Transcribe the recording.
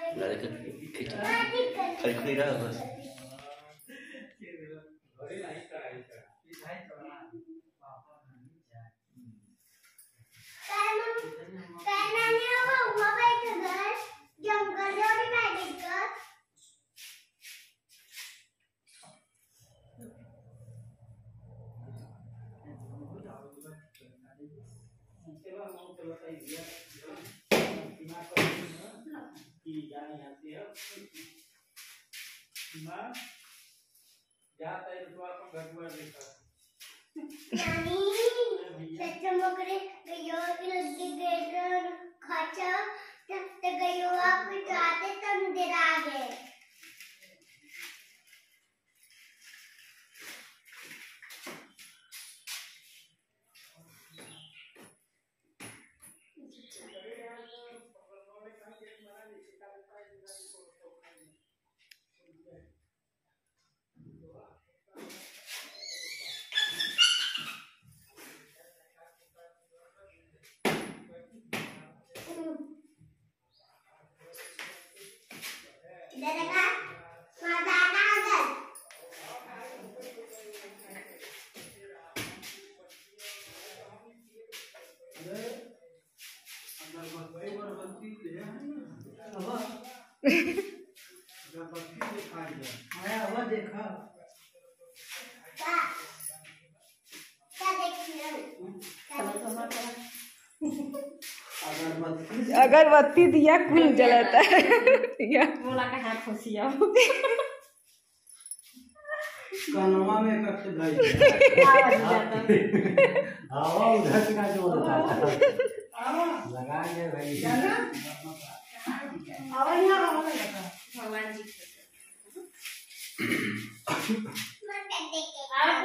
लड़का खड़ी खड़ी रहा बस अगरबत्ती दिया कुल जलाता है बोला का हाथ खुशिया कानवा में कट गई हवा उधर का जो होता है लगाएंगे भाई भगवान जी